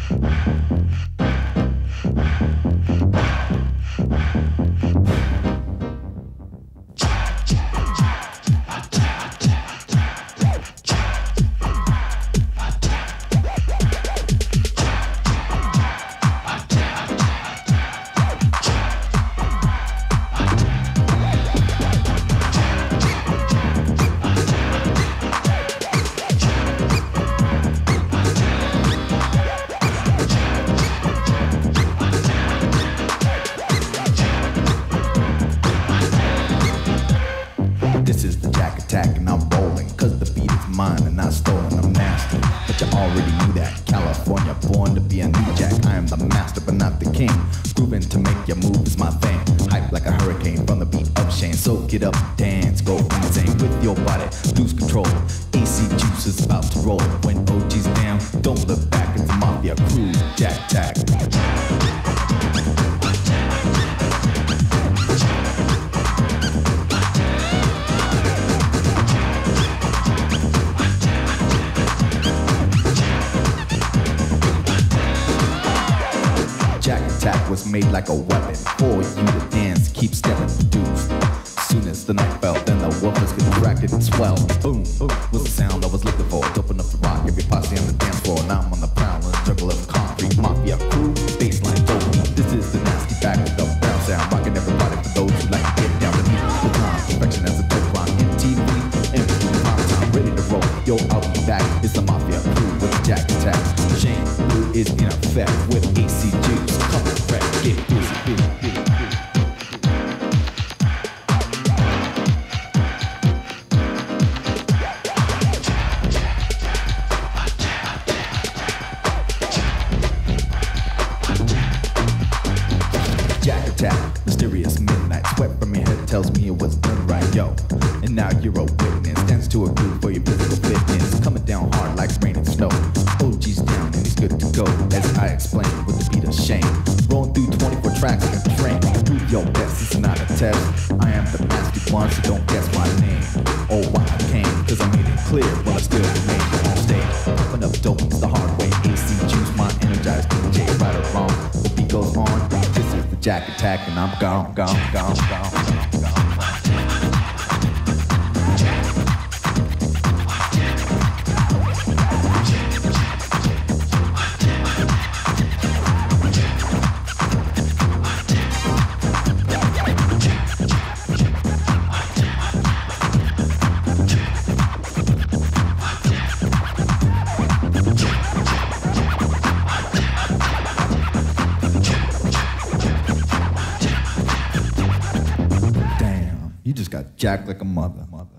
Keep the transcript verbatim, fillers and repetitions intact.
Get up, dance, go insane with your body, lose control. A C Juice is about to roll. When O G's down, don't look back. It's the Mafia crew, Jack Tack. Jack Attack was made like a weapon for you to dance, keep stepping, produce. Soon as the night fell, then the woofers contracted and swelled. Boom, boom, was the sound I was looking for. Open up the rock, every posse on the dance floor. Now I'm on the prowl in a jungle of concrete. Mafia crew, baseline dope. This is the nasty back with the brown sound. Rocking everybody for those who like to get down to meet the time. Perfection as a dope line. M T V, M T V, prime time, ready to roll. Yo, I'll be back. It's the Mafia crew with the Jack Attack. Shane Blue is in effect with A C Juice. Come on, Fred, get busy, busy, busy. Mysterious midnight sweat from your head tells me it was done right, yo. And now you're a witness, dance to a groove for your physical fitness. Coming down hard like rain and snow. O G's down and he's good to go, as I explain with the beat of shame. Rolling through twenty-four tracks like a train. Do your best, it's not a test. I am the nasty one, so don't guess my name. Oh, why I came, cause I made it clear, but I still remain on stage. Pumping up dope, it's the hard way. A C Juice, my energized D J, right or wrong. The beat goes on, this is the Jack Attack, and I'm gone, gone, gone, gone, gone, gone. Jack like a mother. mother.